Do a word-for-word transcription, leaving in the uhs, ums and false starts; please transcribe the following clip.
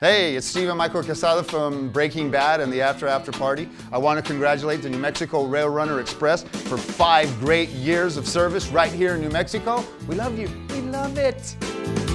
Hey, it's Steve and Michael Quezada from Breaking Bad and the After After Party. I want to congratulate the New Mexico Rail Runner Express for five great years of service right here in New Mexico. We love you. We love it.